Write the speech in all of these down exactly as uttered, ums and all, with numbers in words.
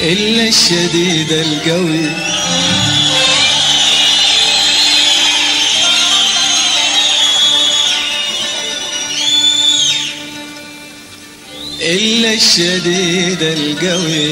إلا الشديد القوي. إلا الشديد القوي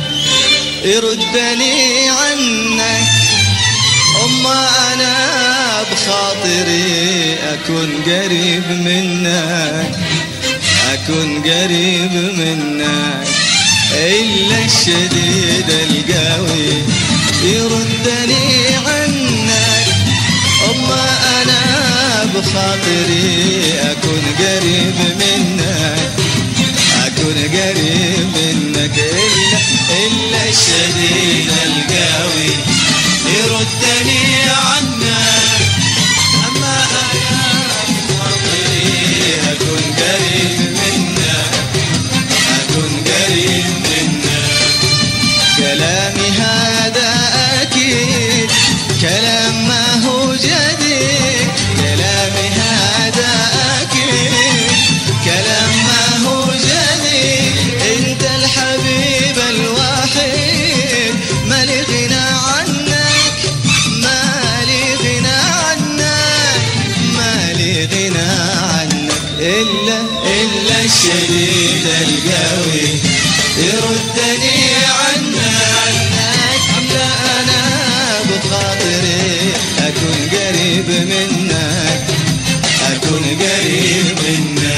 يردني عنك. أما أنا بخاطري أكون قريب منك، أكون قريب منك. إلا الشديد القوي يردني عنك. أما أنا بخاطري أكون قريب منك، أكون قريب منك. إلا, إلا الشديد القوي يردني عنك. أما أنا بخاطري أكون قريب منك، أكون قريب منك. كلامي هذا أكيد كلام ما هو جديد. كلامي هذا أكيد كلام ما هو جديد. انت الحبيب الوحيد مالي غنى عنك، مالي غنى عنك، مالي غنى عنك. إلا إلا الشديد القوي يردني عنك. أما أنا بخاطري أكون قريب منك، أكون قريب منك.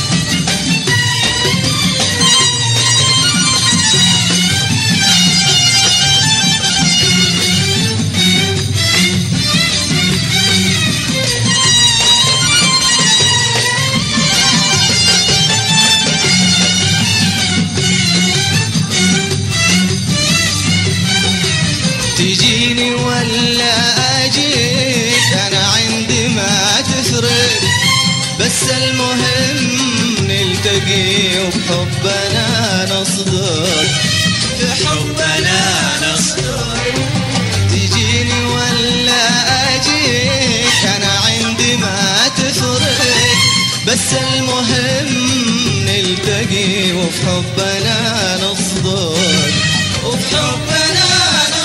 تجيني ولا أجيك أنا عندي ما تفرق، بس المهم نلتقي وبحبنا نصدق، في حبنا نصدق. تجيني ولا أجيك أنا عندي ما تفرق، بس المهم نلتقي وبحبنا نصدق، وبحبنا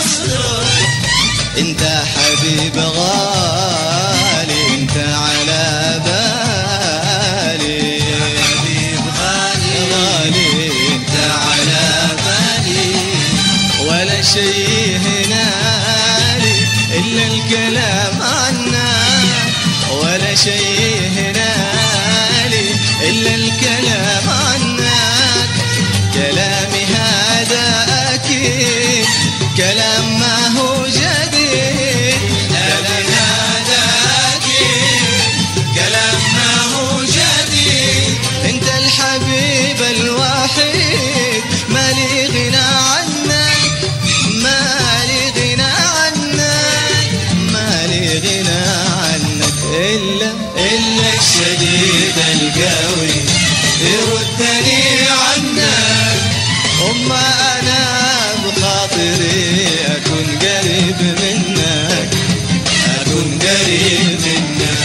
انت حبيب غالي، انت على بالي. حبيب غالي غالي انت على بالي. ولا شيء هنالي الا الكلام عنك، ولا شيء هنالي الا الكلام عنك. كلامي هذا اكيد كلام ما هو جديد. كلامي هذا أكيد كلام ما هو جديد. انت الحبيب الوحيد مالي غنى عنك، مالي غنى عنك، مالي غنى عنك. إلا إلا الشديد القوي يردني عنك. أما أنا بخاطري أكون قريب منك، أكون قريب منك.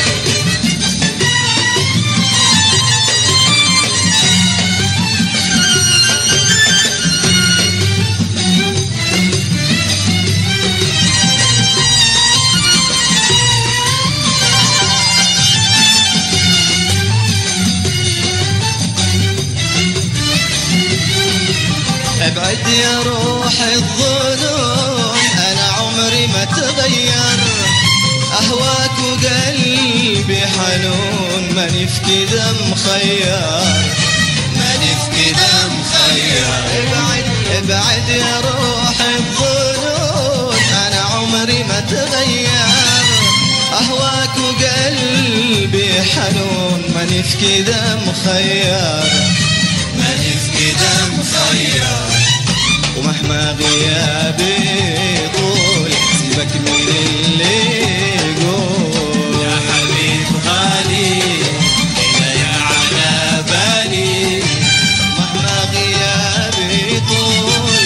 ابعد يا روح الظنون أنا عمري ما تغير. أهواك وقلبي حنون ماني في كده مخير، ماني في كده مخير. ابعد ابعد يا روح الظنون أنا عمري ما تغير. أهواك وقلبي حنون ماني في كده مخير، ماني في كده مخير. ومهما غيابي طول سيبك من اللي يقول. يا حبيب غالي يا على بالي. مهما غيابي طول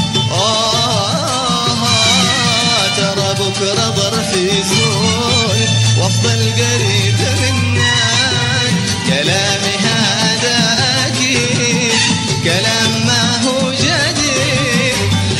آه ترى بكرة ظرفي يزول وافضل قريب منك. كلامي هذا أكيد كلام ما هو جديد.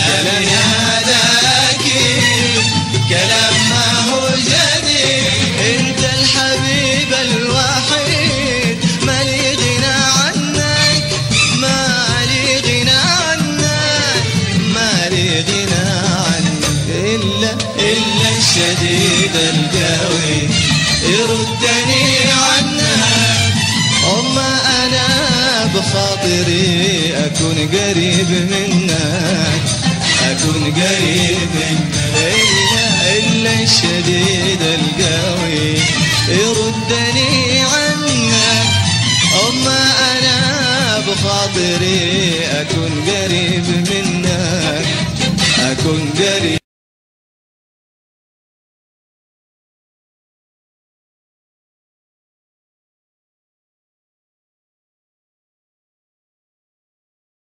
بخاطري أكون قريب منك، أكون قريب منك. إلا, إلا الشديد القوي يردني عنك، أما أنا بخاطري أكون قريب منك، أكون قريب.